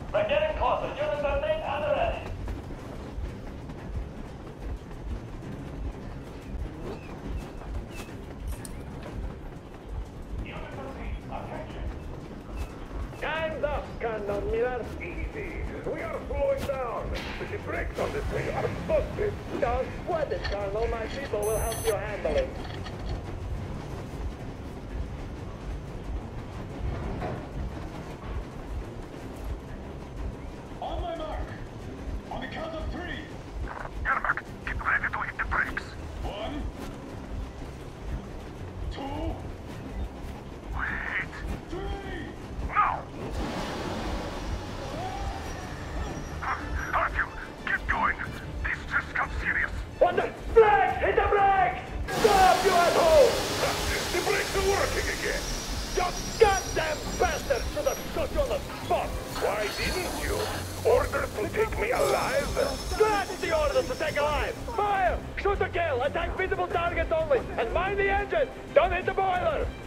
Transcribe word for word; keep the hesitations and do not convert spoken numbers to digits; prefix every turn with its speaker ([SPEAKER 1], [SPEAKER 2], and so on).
[SPEAKER 1] We're getting closer. Units are safe and ready.
[SPEAKER 2] Time's up, Colonel Miller. Easy. We are slowing down. The brakes on this thing are busted. Don't sweat it, Colonel. My people will help you handle it.
[SPEAKER 3] On my mark. On the count of three.
[SPEAKER 4] Yermak, get ready to hit the brakes.
[SPEAKER 3] One. Two.
[SPEAKER 4] Wait.
[SPEAKER 3] Three.
[SPEAKER 4] Now! Arthur, keep going. This just got serious.
[SPEAKER 2] On the brakes! Hit the brakes! Stop, you asshole!
[SPEAKER 4] The brakes are working again.
[SPEAKER 2] You goddamn bastard! Should have shot you on the spot!
[SPEAKER 4] Why didn't you? Orders to take me alive?
[SPEAKER 2] That's the order to take alive! Fire! Shoot to kill! Attack visible targets only! And mind the engine! Don't hit the boiler!